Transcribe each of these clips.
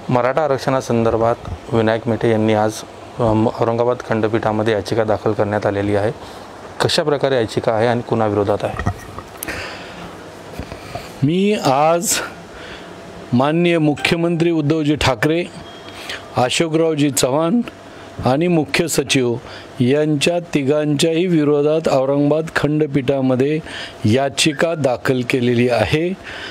मराठा आरक्षणासंदर्भात विनायक मेटे यांनी आज औरंगाबाद खंडपीठामध्ये याचिका दाखल करण्यात आलेली आहे। कशा प्रकारे याचिका आहे आणि कुणाविरोधात आहे? मी आज माननीय मुख्यमंत्री उद्धवजी ठाकरे, अशोकरावजी चव्हाण आणि मुख्य सचिव यांच्या तिघांच्याही विरोधात औरंगाबाद खंडपीठामध्ये याचिका दाखल केलेली आहे।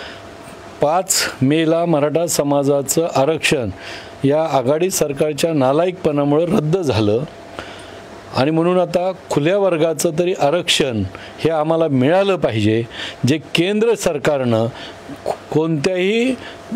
5 मेला मराठा समाजाचं आरक्षण या आघाडी सरकारच्या नालायकपणामुळे रद्द झालं आणि म्हणून आता खुल्या वर्गाचं तरी आरक्षण हे आम्हाला मिळालं पाहिजे, जे केंद्र सरकारनं कोणत्याही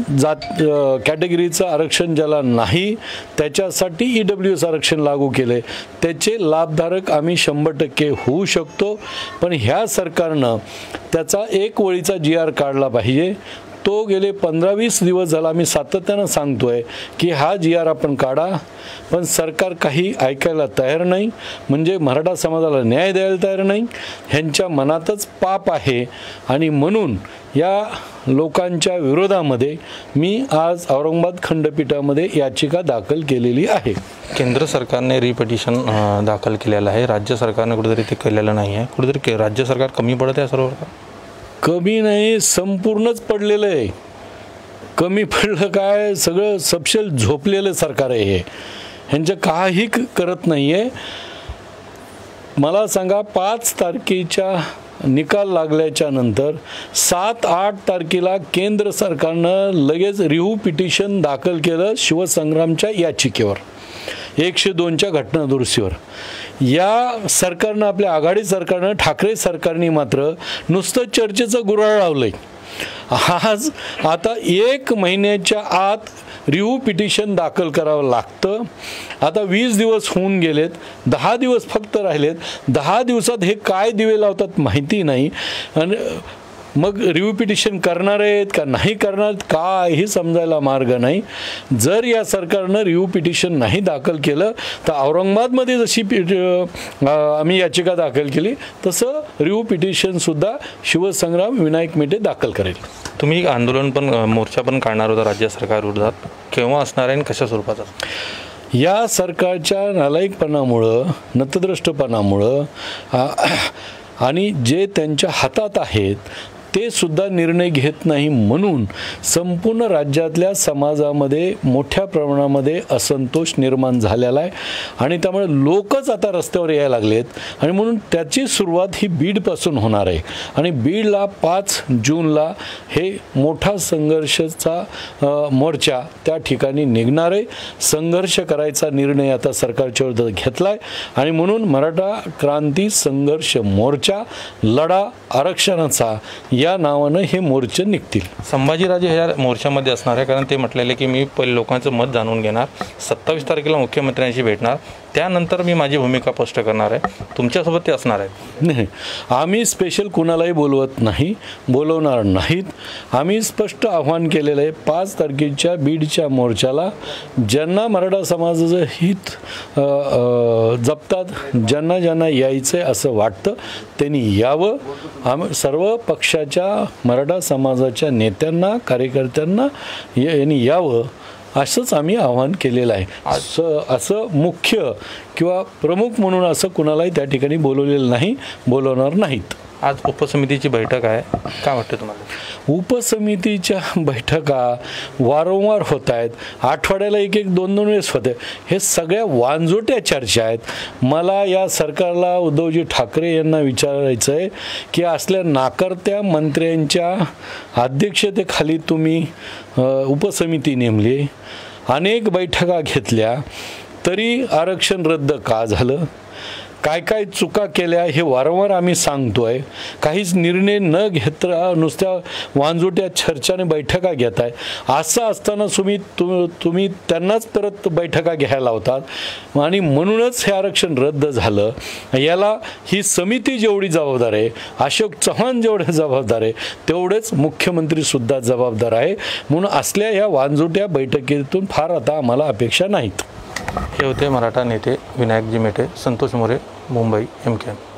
कॅटेगरीचं आरक्षण ज्याला नाही त्याच्यासाठी EWS आरक्षण लागू केले, त्याचे लाभधारक आम्ही 100% होऊ शकतो। पण ह्या सरकारनं त्याचा एक वळीचा GR काढला पाहिजे। तो गेले 15-20 दिवस झाला आम्ही सातत्यानं सांगतोय की हा GR आपण काढा, पण सरकार काही ऐकायला तयार नाही, म्हणजे मराठा समाजाला न्याय द्यायला तयार नाही। ह्यांच्या मनातच पाप आहे आणि म्हणून या लोकांच्या विरोधामध्ये मी आज औरंगाबाद खंडपीठामध्ये याचिका दाखल केलेली आहे। केंद्र सरकारने रिपिटिशन दाखल केलेलं आहे, राज्य सरकारने कुठेतरी ते केलेलं नाही आहे। कुठेतरी राज्य सरकार कमी पडत आहे सर्व? कमी नाही, संपूर्णच पडलेलं आहे। कमी पडलं काय, सगळं सपशेल झोपलेलं सरकार आहे हे, ह्यांचं काही करत नाही आहे। मला सांगा, 5 तारखेच्या निकाल लागल्याच्या नंतर 7-8 तारखेला केंद्र सरकारनं लगेच रिव्ह्यू पिटिशन दाखल केलं शिवसंग्रामच्या याचिकेवर, 102च्या घटना दुरुस्तीवर। या सरकारनं, आपल्या आघाडी सरकारनं, ठाकरे सरकारने मात्र नुसतं चर्चेचं गुऱ्हाळ लावलंय। आज आता 1 महिन्याच्या आत रिव्ह्यू पिटिशन दाखल करावं लागतं। आता 20 दिवस होऊन गेलेत, 10 दिवस फक्त राहिलेत। 10 दिवसात हे काय दिवे लावतात माहिती नाही, आणि मग रिव्ह्यू पिटिशन करणार आहेत का नाही करणार काही समजायला मार्ग नाही। जर या सरकारनं रिव्ह्यू पिटिशन नाही दाखल केलं तर औरंगाबादमध्ये जशी आम्ही याचिका दाखल केली तसं रिव्ह्यू पिटिशनसुद्धा शिवसंग्राम विनायक मेटे दाखल करेल। तुम्ही आंदोलन पण, मोर्चा पण काढणार होता राज्य सरकार विरोधात, केव्हा असणार आहे आणि कशा स्वरूपाचा? या सरकारच्या नालायकपणामुळं, नतद्रष्टपणामुळं आणि जे त्यांच्या हातात आहेत ते सुद्धा निर्णय घेत नाही, म्हणून संपूर्ण राज्यातल्या समाजामध्ये मोठ्या प्रमाणामध्ये असंतोष निर्माण झालेला आहे आणि त्यामुळे लोकच आता रस्त्यावर यायला लागलेत। आणि म्हणून त्याची सुरुवात ही बीडपासून होणार आहे आणि बीडला 5 जूनला हे मोठा संघर्षाचा मोर्चा त्या ठिकाणी निघणार आहे। संघर्ष करायचा निर्णय आता सरकारच्या विरोधात घेतला आहे आणि म्हणून मराठा क्रांती संघर्ष मोर्चा, लढा आरक्षणाचा या नावानं हे मोर्चे निघतील। संभाजीराजे ह्या मोर्चामध्ये असणार आहे, कारण ते म्हटलेले की मी पहिले लोकांचं मत जाणून घेणार, 27 तारखेला मुख्यमंत्र्यांशी भेटणार, त्यानंतर मी माझी भूमिका स्पष्ट करणार आहे। तुमच्यासोबत ते असणार आहे? नाही, आम्ही स्पेशल कुणालाही बोलवत नाही, बोलवणार नाहीत। आम्ही स्पष्ट आव्हान केलेलं आहे, 5 तारखेच्या बीडच्या मोर्चाला ज्यांना मराठा समाजाचं हित जपतात, ज्यांना ज्यांना यायचं आहे असं वाटतं त्यांनी यावं। आम्ही सर्व पक्षाच्या मराठा समाजाच्या नेत्यांना, कार्यकर्त्यांना यांनी यावं असंच आम्ही आवाहन केलेलं आहे। असं मुख्य किंवा प्रमुख म्हणून असं कुणालाही त्या ठिकाणी बोलवलेलं नाही, बोलवणार नाहीत। आज उपसमितीची बैठक आहे, काय वाटतं तुम्हाला? उपसमितीच्या बैठका वारंवार होत आहेत, आठवड्याला 1-2 वेळेस होते। हे सगळ्या वांजोट्या चर्चा आहेत। मला या सरकारला, उद्धवजी ठाकरे यांना विचारायचं आहे की असल्या नाकर्त्या मंत्र्यांच्या अध्यक्षतेखाली तुम्ही उपसमिती नेमली, अनेक बैठका घेतल्या, तरी आरक्षण रद्द का झालं? काय काय चुका केल्या हे वारंवार आम्ही सांगतोय। काहीच निर्णय न घेता नुसत्या वांजुट्या चर्चाने बैठका घेताय। असं असताना तुम्ही त्यांनाच परत बैठका घ्यायला लावतात आणि म्हणूनच हे आरक्षण रद्द झालं। याला ही समिती जेवढी जबाबदार आहे, अशोक चव्हाण जेवढे जबाबदार आहे, तेवढेच मुख्यमंत्री सुद्धा जबाबदार आहे। म्हणून असल्या ह्या वांजुट्या बैठकीतून फार आता आम्हाला अपेक्षा नाहीत। हे होते मराठा नेते विनायकजी मेटे, संतोष मोरे, मुंबई, MKN।